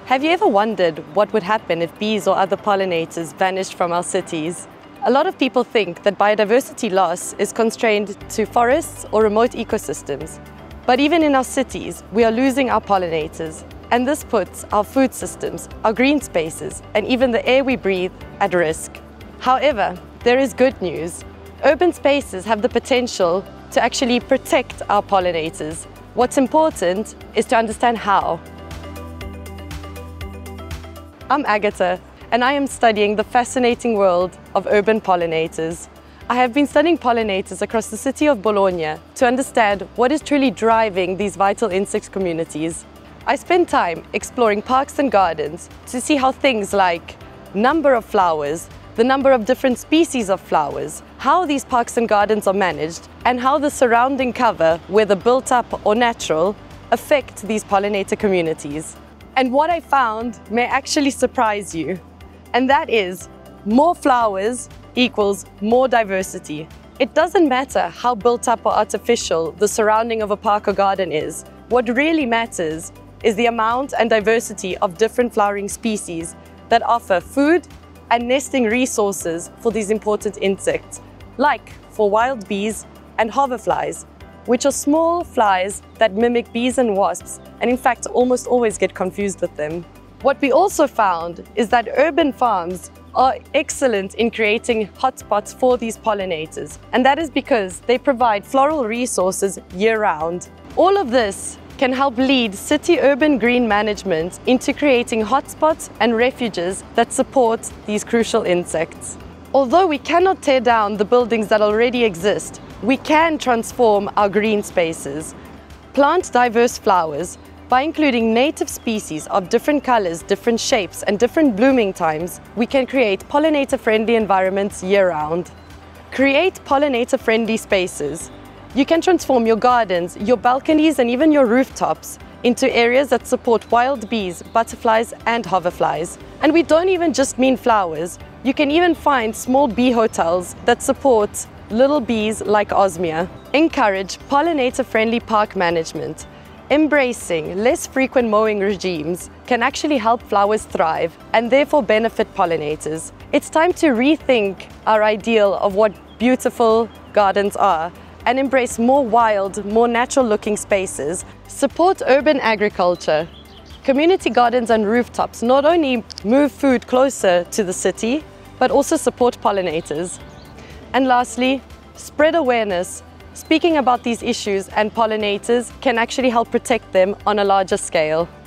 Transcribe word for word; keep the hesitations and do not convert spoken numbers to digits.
Have you ever wondered what would happen if bees or other pollinators vanished from our cities? A lot of people think that biodiversity loss is constrained to forests or remote ecosystems. But even in our cities, we are losing our pollinators. And this puts our food systems, our green spaces, and even the air we breathe at risk. However, there is good news. Urban spaces have the potential to actually protect our pollinators. What's important is to understand how. I'm Agata, and I am studying the fascinating world of urban pollinators. I have been studying pollinators across the city of Bologna to understand what is truly driving these vital insect communities. I spend time exploring parks and gardens to see how things like number of flowers, the number of different species of flowers, how these parks and gardens are managed, and how the surrounding cover, whether built up or natural, affect these pollinator communities. And what I found may actually surprise you, and that is more flowers equals more diversity. It doesn't matter how built up or artificial the surrounding of a park or garden is. What really matters is the amount and diversity of different flowering species that offer food and nesting resources for these important insects, like for wild bees and hoverflies, which are small flies that mimic bees and wasps, and in fact almost always get confused with them. What we also found is that urban farms are excellent in creating hotspots for these pollinators, and that is because they provide floral resources year-round. All of this can help lead city-urban green management into creating hotspots and refuges that support these crucial insects. Although we cannot tear down the buildings that already exist, we can transform our green spaces. Plant diverse flowers by including native species of different colors, different shapes, and different blooming times. We can create pollinator-friendly environments year-round. Create pollinator-friendly spaces. You can transform your gardens, your balconies, and even your rooftops into areas that support wild bees, butterflies, and hoverflies. And we don't even just mean flowers. You can even find small bee hotels that support little bees like Osmia. Encourage pollinator-friendly park management. Embracing less frequent mowing regimes can actually help flowers thrive and therefore benefit pollinators. It's time to rethink our ideal of what beautiful gardens are and embrace more wild, more natural-looking spaces. Support urban agriculture. Community gardens and rooftops not only move food closer to the city, but also support pollinators. And lastly, spread awareness. Speaking about these issues and pollinators can actually help protect them on a larger scale.